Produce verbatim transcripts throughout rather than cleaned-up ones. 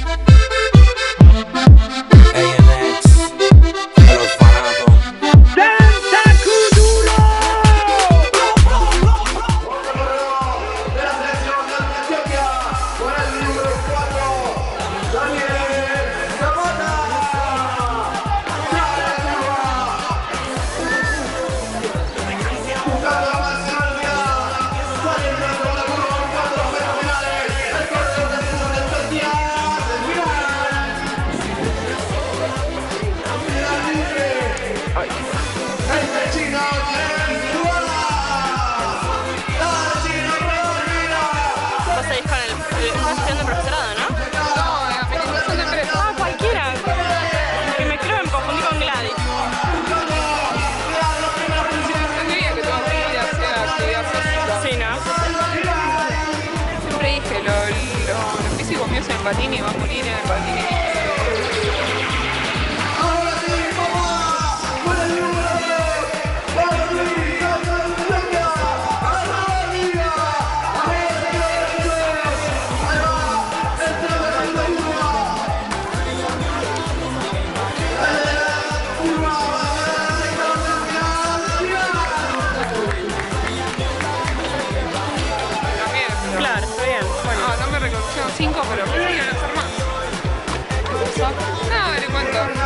Patini va a morir en el patini. Claro, está bien. Bueno, no, no me reconocieron cinco, pero pensé que iban a hacer más. ¿Qué pasó? No, a ver, ¿cuánto?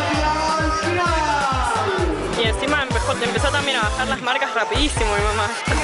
Empezó también a bajar las marcas rapidísimo, mi mamá.